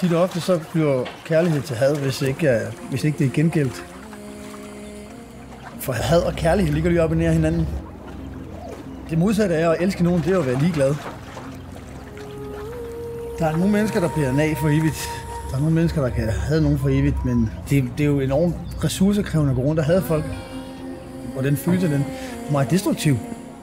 Tit og ofte så bliver kærlighed til had, hvis ikke det er gengældt. For had og kærlighed ligger lige op og nær hinanden. Det modsatte af at elske nogen, det er at være ligeglad. Der er nogle mennesker, der bliver af for evigt. Der er nogle mennesker, der kan have nogen for evigt, men det er jo enormt ressourcekrævende at gå rundt og have folk. Og den følelse, den er meget destruktiv.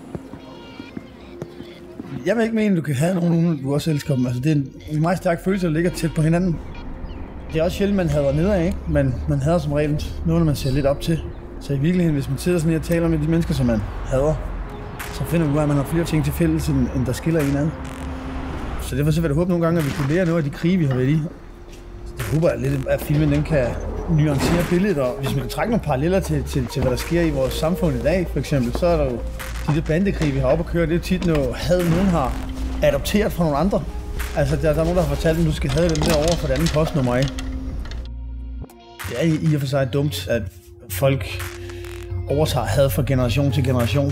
Jeg vil ikke mene, at du kan have nogen, du også elsker dem. Altså, det er en meget stærk følelse, der ligger tæt på hinanden. Det er også sjældent, man hader nedad, ikke? Men man hader som regel noget, man ser lidt op til. Så i virkeligheden, hvis man sidder sådan her og taler med de mennesker, som man hader, så finder man ud af, at man har flere ting til fælles, end der skiller en ad. Så derfor så vil jeg håbe nogle gange, at vi kan lære noget af de krige, vi har været i. Jeg håber lidt, at filmen den kan nuancere billedet, og hvis man kan trække nogle paralleller til hvad der sker i vores samfund i dag, for eksempel, så er der jo de der bandekrige, vi har op at køre. Det er jo tit noget had, nogen har adopteret fra nogle andre. Altså, der er nogen, der har fortalt, at du skal have dem derovre for det andet postnummer af. Det er i og for sig dumt, at folk overtager had fra generation til generation.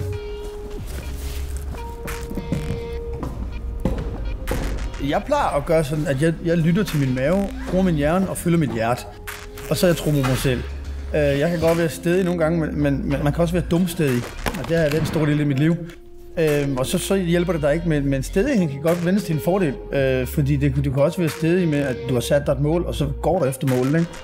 Jeg plejer at gøre sådan, at jeg lytter til min mave, bruger min hjerne og følger mit hjerte. Og så er jeg tro på mig selv. Jeg kan godt være stedig nogle gange, men man kan også være dumstedig. Og det er en stor del af mit liv. Og så hjælper det dig ikke, men stedigheden kan godt vendes til en fordel. Fordi du kan også være stedig med, at du har sat dig et mål, og så går du efter målet, ikke?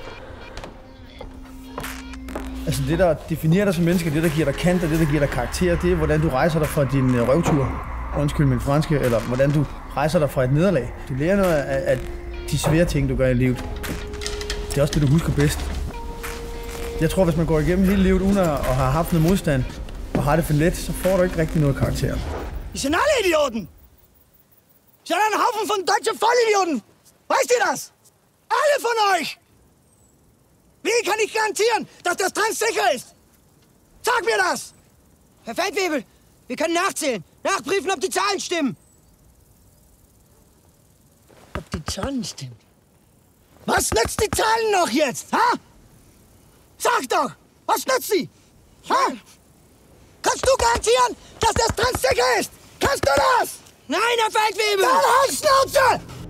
Altså det, der definerer dig som menneske, det, der giver dig kant, og det, der giver dig karakter, det er, hvordan du rejser dig fra din røvtur. Undskyld min franske, eller hvordan du rejser dig fra et nederlag. Du lærer noget af de svære ting, du gør i livet. Det er også det, du husker bedst. Jeg tror, hvis man går igennem hele livet uden at have haft noget modstand, og har det for let, så får du ikke rigtig noget karakter. I sind alle Idioten! I sind ein Haufen von deutschen Vollidioten! Weißt ihr das? Alle von euch! Wie kann ich garantieren, dass das Trans sicher ist? Sag mir das! Herr Feldwebel, wir können nachzählen. Nachprüfen, ob die Zahlen stimmen. Ob die Zahlen stimmen? Was nützt die Zahlen noch jetzt, ha? Sag doch, was nützt sie? Ha? Kannst du garantieren, dass das Trans sicher ist? Kannst du das? Nein, Herr Feldwebel! Dann halt Schnauze!